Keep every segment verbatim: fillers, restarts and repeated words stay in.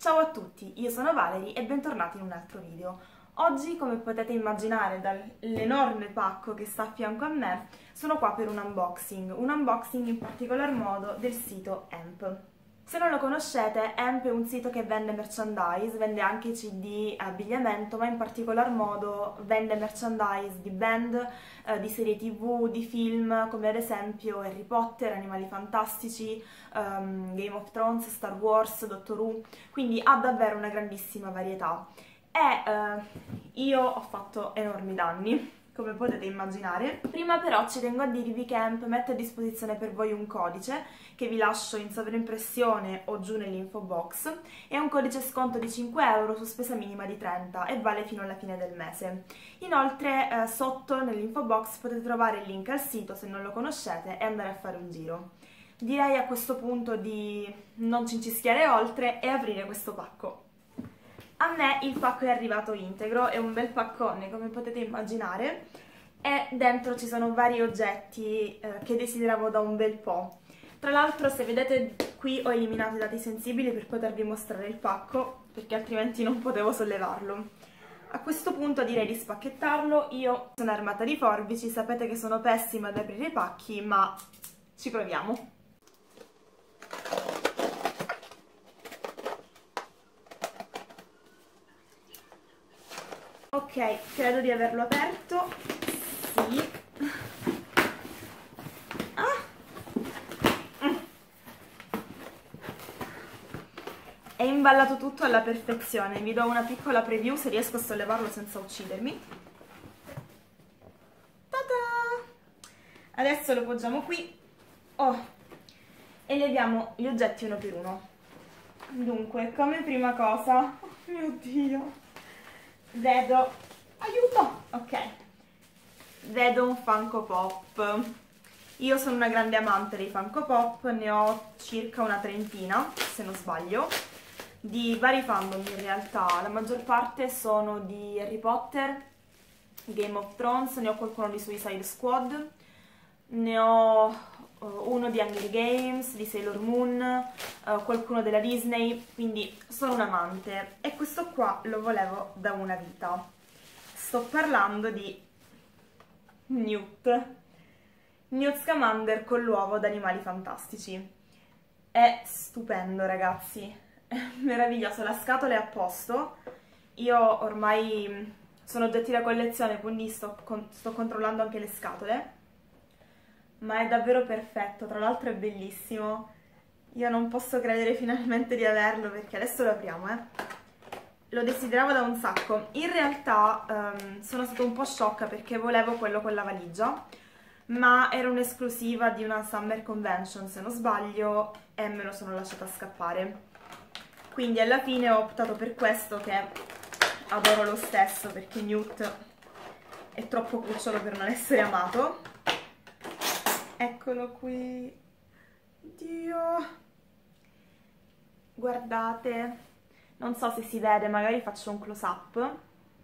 Ciao a tutti, io sono Valerie e bentornati in un altro video. Oggi, come potete immaginare dall'enorme pacco che sta a fianco a me, sono qua per un unboxing, un unboxing in particolar modo del sito Amp. Se non lo conoscete, Amp è un sito che vende merchandise, vende anche C D, abbigliamento, ma in particolar modo vende merchandise di band, eh, di serie tv, di film, come ad esempio Harry Potter, Animali Fantastici, um, Game of Thrones, Star Wars, Doctor Who, quindi ha davvero una grandissima varietà. E eh, io ho fatto enormi danni, come potete immaginare. Prima però ci tengo a dirvi che Amp mette a disposizione per voi un codice che vi lascio in sovraimpressione o giù nell'info box. È un codice sconto di cinque euro su spesa minima di trenta e vale fino alla fine del mese. Inoltre eh, sotto nell'info box potete trovare il link al sito se non lo conoscete e andare a fare un giro. Direi a questo punto di non cincischiare oltre e aprire questo pacco. A me il pacco è arrivato integro, è un bel paccone come potete immaginare e dentro ci sono vari oggetti eh, che desideravo da un bel po'. Tra l'altro, se vedete qui ho eliminato i dati sensibili per potervi mostrare il pacco, perché altrimenti non potevo sollevarlo. A questo punto direi di spacchettarlo. Io sono armata di forbici, sapete che sono pessima ad aprire i pacchi, ma ci proviamo. Ok, credo di averlo aperto. Sì. Ah. Mm. È imballato tutto alla perfezione. Vi do una piccola preview se riesco a sollevarlo senza uccidermi. Ta-da! Adesso lo poggiamo qui. Oh. E leviamo gli oggetti uno per uno. Dunque, come prima cosa... Oh mio Dio! Vedo, aiuto, ok, vedo un Funko Pop. Io sono una grande amante dei Funko Pop, ne ho circa una trentina, se non sbaglio, di vari fandom in realtà. La maggior parte sono di Harry Potter, Game of Thrones, ne ho qualcuno di Suicide Squad, ne ho uno di Hunger Games, di Sailor Moon, uh, qualcuno della Disney, quindi sono un amante e questo qua lo volevo da una vita. Sto parlando di Newt, Newt Scamander con l'uovo d'Animali Fantastici. È stupendo, ragazzi, è meraviglioso, la scatola è a posto. Io ormai sono oggetti da collezione, quindi sto, con sto controllando anche le scatole. Ma è davvero perfetto, tra l'altro è bellissimo. Io non posso credere finalmente di averlo, perché adesso lo apriamo, eh. Lo desideravo da un sacco. In realtà um, sono stata un po' sciocca perché volevo quello con la valigia, ma era un'esclusiva di una Summer Convention, se non sbaglio, e me lo sono lasciata scappare. Quindi alla fine ho optato per questo, che adoro lo stesso, perché Newt è troppo cucciolo per non essere amato. Eccolo qui, Dio, guardate, non so se si vede, magari faccio un close up,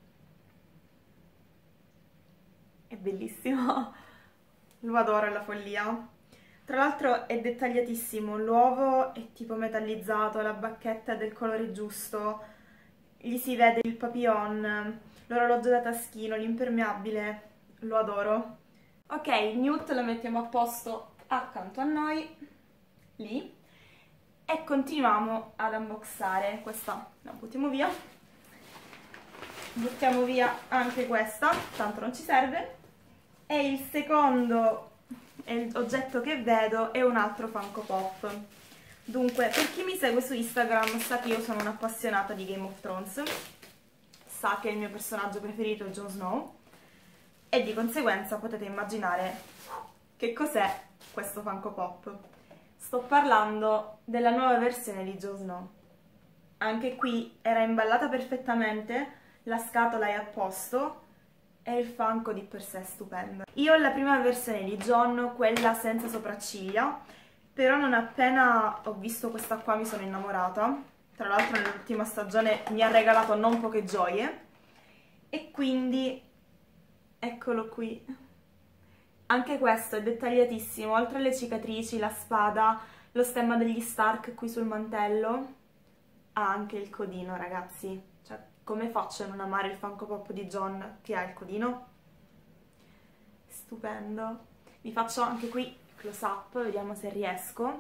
è bellissimo, lo adoro, è la follia. Tra l'altro è dettagliatissimo, l'uovo è tipo metallizzato, la bacchetta è del colore giusto, gli si vede il papillon, l'orologio da taschino, l'impermeabile, lo adoro. Ok, Newt lo mettiamo a posto accanto a noi, lì, e continuiamo ad unboxare. Questa la buttiamo via, buttiamo via anche questa, tanto non ci serve, e il secondo oggetto che vedo è un altro Funko Pop. Dunque, per chi mi segue su Instagram sa che io sono un'appassionata di Game of Thrones, sa che il mio personaggio preferito è Jon Snow, e di conseguenza potete immaginare che cos'è questo Funko Pop. Sto parlando della nuova versione di Jon Snow. Anche qui era imballata perfettamente, la scatola è a posto e il Funko di per sé è stupendo. Io ho la prima versione di Jon, quella senza sopracciglia, però non appena ho visto questa qua mi sono innamorata. Tra l'altro nell'ultima stagione mi ha regalato non poche gioie e quindi... eccolo qui, anche questo è dettagliatissimo, oltre alle cicatrici, la spada, lo stemma degli Stark qui sul mantello, ha anche il codino, ragazzi. Cioè, come faccio a non amare il Funko Pop di John che ha il codino? Stupendo. Vi faccio anche qui close up, vediamo se riesco.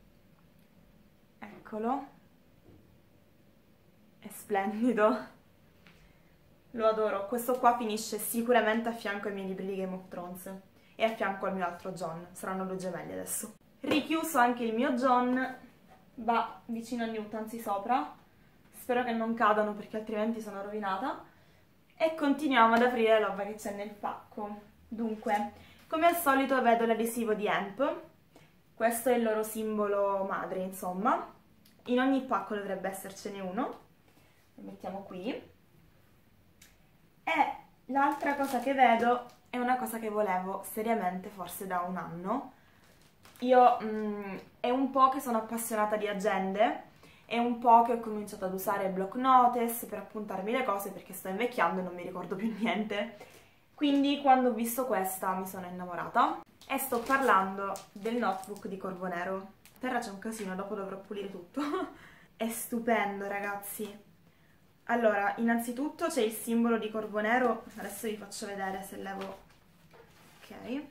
Eccolo. È splendido. Lo adoro. Questo qua finisce sicuramente a fianco ai miei libri di Game of Thrones e a fianco al mio altro John. Saranno due gemelli adesso. Richiuso anche il mio John, va vicino a Newt, anzi sopra. Spero che non cadano perché altrimenti sono rovinata. E continuiamo ad aprire la roba che c'è nel pacco. Dunque, come al solito vedo l'adesivo di Amp. Questo è il loro simbolo madre, insomma. In ogni pacco dovrebbe essercene uno. Lo mettiamo qui. E l'altra cosa che vedo è una cosa che volevo seriamente forse da un anno. Io mh, è un po' che sono appassionata di agende, è un po' che ho cominciato ad usare block notice per appuntarmi le cose perché sto invecchiando e non mi ricordo più niente. Quindi quando ho visto questa mi sono innamorata e sto parlando del notebook di Corvo Nero. A terra c'è un casino, dopo dovrò pulire tutto. È stupendo, ragazzi. Allora, innanzitutto c'è il simbolo di Corvo Nero, adesso vi faccio vedere se levo... Ok.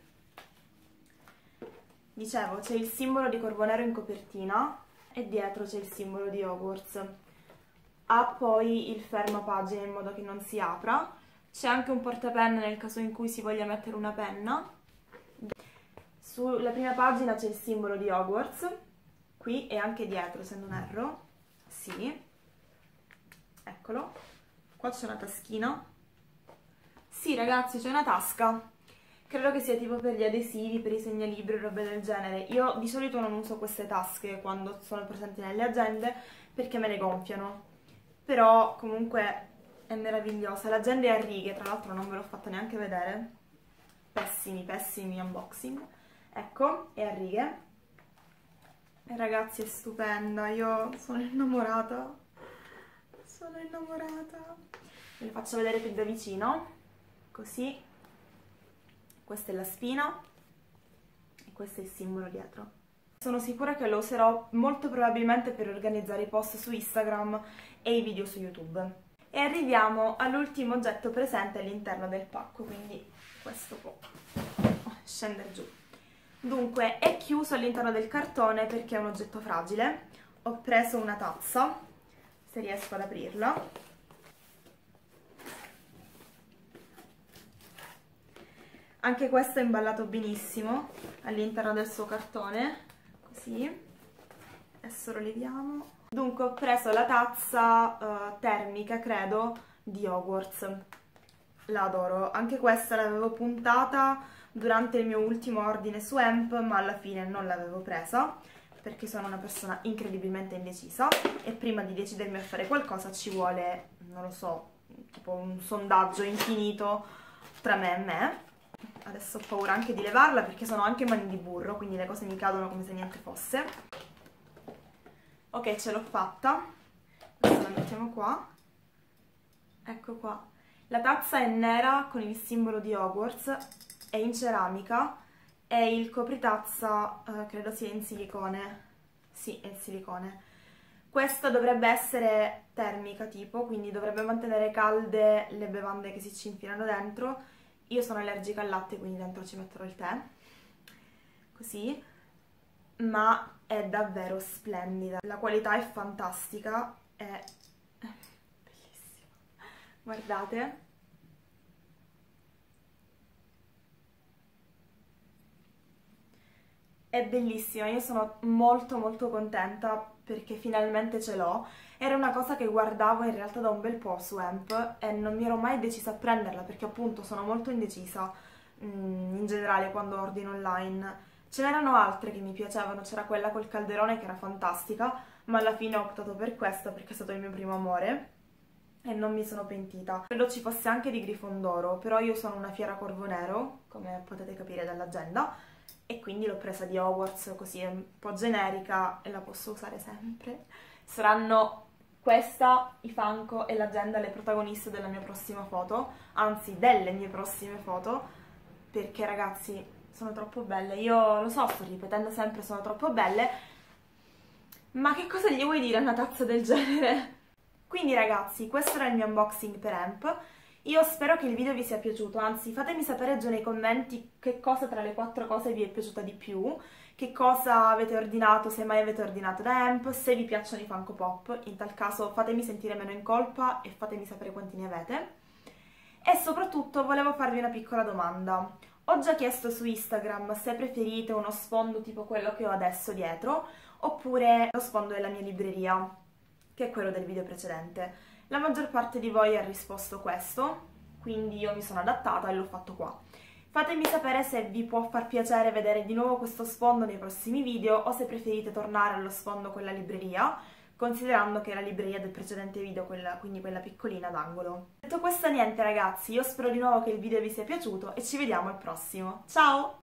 Dicevo, c'è il simbolo di Corvo Nero in copertina e dietro c'è il simbolo di Hogwarts. Ha poi il fermapagina in modo che non si apra. C'è anche un portapenna nel caso in cui si voglia mettere una penna. Sulla prima pagina c'è il simbolo di Hogwarts, qui e anche dietro se non erro. Sì. Eccolo. Qua c'è una taschina. Sì, ragazzi, c'è una tasca. Credo che sia tipo per gli adesivi, per i segnalibri, robe del genere. Io di solito non uso queste tasche quando sono presenti nelle agende perché me le gonfiano. Però comunque è meravigliosa. L'agenda è a righe, tra l'altro non ve l'ho fatta neanche vedere. Pessimi, pessimi unboxing. Ecco, è a righe. E ragazzi, è stupenda. Io sono innamorata. Sono innamorata. Ve le faccio vedere più da vicino. Così. Questa è la spina e questo è il simbolo dietro. Sono sicura che lo userò molto probabilmente per organizzare i post su Instagram e i video su YouTube. E arriviamo all'ultimo oggetto presente all'interno del pacco, quindi questo può scendere giù. Dunque, è chiuso all'interno del cartone perché è un oggetto fragile. Ho preso una tazza, se riesco ad aprirla. Anche questo è imballato benissimo all'interno del suo cartone, così. Adesso lo leviamo. Dunque ho preso la tazza uh, termica, credo, di Hogwarts. La adoro. Anche questa l'avevo puntata durante il mio ultimo ordine su Amp, ma alla fine non l'avevo presa, perché sono una persona incredibilmente indecisa e prima di decidermi a fare qualcosa ci vuole, non lo so, tipo un sondaggio infinito tra me e me. Adesso ho paura anche di levarla perché sono anche mani di burro, quindi le cose mi cadono come se niente fosse. Ok, ce l'ho fatta. Questa la mettiamo qua. Ecco qua. La tazza è nera con il simbolo di Hogwarts, è in ceramica e il copritazza eh, credo sia in silicone. Sì, è in silicone. Questa dovrebbe essere termica tipo, quindi dovrebbe mantenere calde le bevande che si ci infilano dentro. Io sono allergica al latte, quindi dentro ci metterò il tè, così, ma è davvero splendida. La qualità è fantastica, è bellissima. Guardate. È bellissima, io sono molto molto contenta perché finalmente ce l'ho. Era una cosa che guardavo in realtà da un bel po' su Amp e non mi ero mai decisa a prenderla perché appunto sono molto indecisa mm, in generale quando ordino online. Ce n'erano altre che mi piacevano, c'era quella col calderone che era fantastica, ma alla fine ho optato per questa perché è stato il mio primo amore e non mi sono pentita. Credo ci fosse anche di Grifondoro, però io sono una fiera Corvo Nero, come potete capire dall'agenda, e quindi l'ho presa di Hogwarts, così è un po' generica e la posso usare sempre. Saranno questa, i Funko e l'agenda le protagoniste della mia prossima foto, anzi delle mie prossime foto, perché ragazzi sono troppo belle. Io lo so, sto ripetendo sempre sono troppo belle, Ma che cosa gli vuoi dire a una tazza del genere? Quindi ragazzi, questo era il mio unboxing per Amp. Io spero che il video vi sia piaciuto, anzi fatemi sapere giù nei commenti che cosa tra le quattro cose vi è piaciuta di più, che cosa avete ordinato, se mai avete ordinato da Amp, se vi piacciono i Funko Pop, in tal caso fatemi sentire meno in colpa e fatemi sapere quanti ne avete. E soprattutto volevo farvi una piccola domanda. Ho già chiesto su Instagram se preferite uno sfondo tipo quello che ho adesso dietro, oppure lo sfondo della mia libreria, che è quello del video precedente. La maggior parte di voi ha risposto questo, quindi io mi sono adattata e l'ho fatto qua. Fatemi sapere se vi può far piacere vedere di nuovo questo sfondo nei prossimi video o se preferite tornare allo sfondo con la libreria, considerando che è la libreria del precedente video, quella, quindi quella piccolina d'angolo. Detto questo niente ragazzi, io spero di nuovo che il video vi sia piaciuto e ci vediamo al prossimo. Ciao!